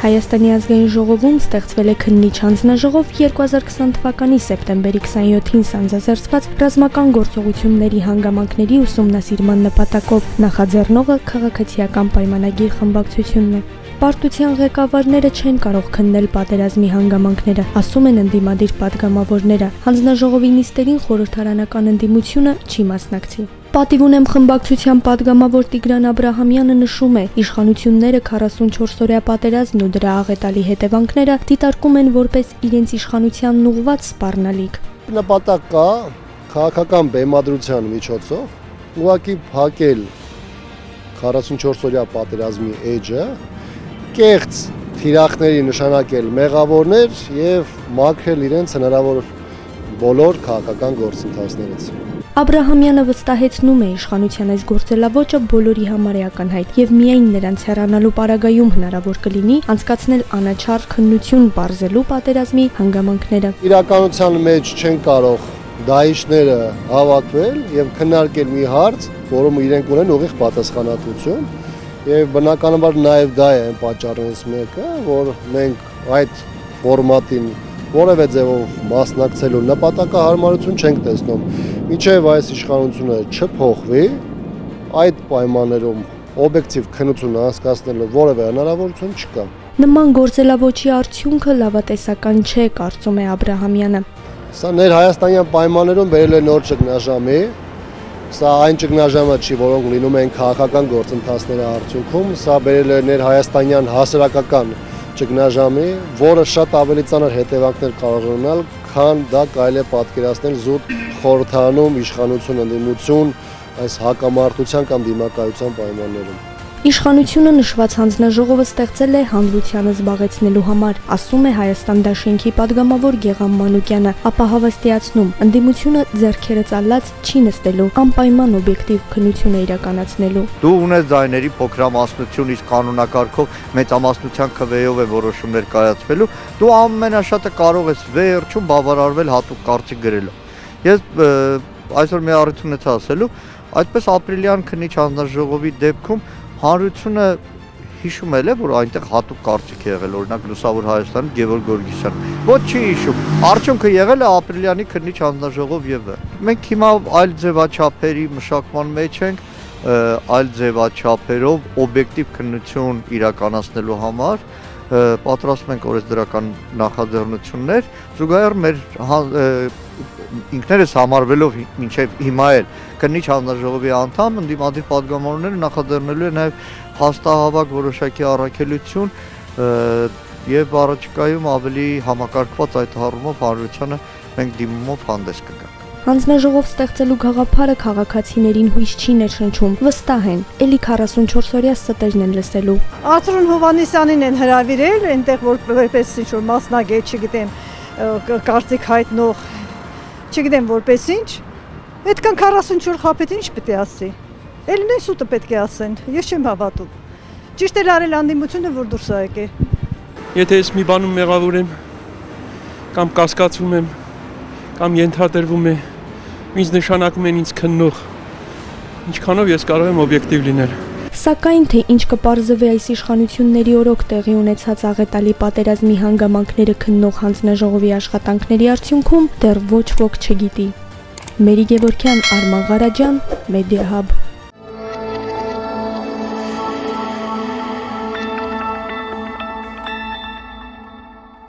Հայաստանի ազգային ժողովում ստեղծվել է քննիչ հանձնաժողով 2020 թվականի սեպտեմբերի 27-ին սանձազերծված ռազմական գործողությունների հանգամանքների ուսումնասիրման նպատակով նախաձեռնողը քաղաքացիական պայմանագիր խմբակցությունն է։ Պարտության ղեկավարները չեն կարող քննել պատերազմի հանգամանքները, ասում են ընդդիմադիր падգամավորները։ Հանձնաժողովի նիստերին խորհրդարանական ընդդիմությունը չի մասնակցի։ Պատիվ ունեմ խմբակցության падգամավոր Տիգրան Աբրահամյանը նշում է, իշխանությունները 44-օրյա պատերազմն ու դրա աղետալի հետևանքները դիտարկում են որպես իրենց իշխանությանն ուղղված սպառնալիք։ Նպատակ կա քաղաքական բեմադրության միջոցով ուղղակի փակել 44-օրյա պատերազմի էջը, կեղծ թիրախների նշանակել մեղավորներ եւ մաքրել իրենց հնարավոր բոլոր քաղաքական գործընթացներից։ Աբրահամյանը վստահեցնում է իշխանության այս գործելավոճը բոլորի համար է ակնհայտ եւ միայն նրանց հեռանալու պարագայում հնարավոր կլինի անցկացնել անաչառ քննություն բարձելու պատերազմի հանգամանքները։ Իրականության մեջ չեն կարող դահիճները հավաքվել եւ քննարկել մի հարց, որում իրենք ունեն ուղիղ պատասխանատվություն եւ բնականաբար նաեւ դա է այն պատճառներից մեկը, որ մենք այդ ֆորմատին որևէ ձևով մասնակցելու նպատակահարմարություն չենք տեսնում։ Մինչև այս իշխանությունը չփոխվի, այդ պայմաններում օբյեկտիվ քննություն անցկացնելու որևէ հնարավորություն չկա։ Նման գործելավոճի արդյունքը լավատեսական չէ, կարծում է Աբրահամյանը։ Սա ներհայաստանյան պայմաններում բերել է նոր ճգնաժամի, սա այն ճգնաժամը չի, որոնք լինում են քաղաքական գործընթացների արդյունքում, սա բերել է ներհայաստանյան հասարակական ճգնաժամի, որը շատ ավելի ծանր հետևանքներ կարող է ունենալ, քան դա կարելի է պատկերացնել զուտ խորհրդարանում իշխանություն ընդդիմություն այս հակամարտության կամ դիմակայության պայմաններում։ Իշխանությունը նշված հանձնաժողովը ստեղծել է հանրությանը զբաղեցնելու համար, ասում է Հայաստան դաշինքի падգամավոր Գեգամ Մանուկյանը, ապա հավաստիացնում, ընդդիմությունը ձեռքերը ծալած չի նստելու, անպայման օբյեկտիվ քննություն է իրականացնելու։ Դու ունես ձայների փոքրամասնություն, իսկ կանոնակարգով մեծամասնության քվեով է որոշումներ կայացվելու, դու ամենաշատը կարող ես վերջում բավարարվել հատուկ կարծիք գրելով։ Ես այսօր մի առիթ ունեցա ասելու, այդպես ապրիլյան քննիչ հանձնաժողովի դեպքում հանրությունը հիշում է, որ այնտեղ հատուկ կարծիք է եղել, օրինակ Լուսավոր Հայաստանի Գևորգ Գորգիսյանը։ Ոչ չի հիշում։ Արդյունքը եղել է ապրիլյանի քննիչ հանձնաժողով եւ մենք հիմա այլ ձևաչափերի մշակման մեջ ենք, այլ ձևաչափերով օբյեկտիվ քննություն իրականացնելու համար պատրաստում ենք օրենսդրական նախաձեռնություններ, զուգահեռ մեր ինքներս համարվելով մինչև հիմա էլ քննիչ հանձնաժողովի անդամ ընդդիմադիր падգամավորները նախաձեռնելու են նաև հաստահավաք որոշակի առաքելություն եւ առաջիկայում ավելի համակարգված այդ առումով հանրությանը մենք դիմումով հանդես կգանք։ Հանձնաժողով ստեղծելու գաղափարը քաղաքացիներին հույս չի ներշնչում, վստահ են, էլի 44-օրյա ստերն են լսելու։ Արծրուն Հովհաննիսյանին են հրավիրել, այնտեղ որպես ինչ-որ մասնագետ, չգիտեմ, կարծիք հայտնող, չգիտեմ որպես ինչ, այդքան 44 խաբետ ինչ պետք է ասի։ Էլ նույն սուտը պետք է ասեն, ես չեմ հավատում։ Ճիշտ էլ արել անդիմությունը, որ դուրս է եկել։ Եթե ես մի բանում մեղավոր եմ, կամ կասկածվում եմ, կամ ենթադրվում է, ինձ նշանակում են ինձ քննող, ինչքանով ես կարող եմ օբյեկտիվ լինել։ Սակայն թե ինչ կպարզվի այս իշխանությունների օրոք տեղի ունեցած աղետալի պատերազմի հանգամանքները քննող հանձնաժողովի աշխատանքների արդյունքում դեռ ոչ ոք չգիտի։ Մերի Գևորգյան, Արման Ղարաջյան, Մեդիա Հաբ։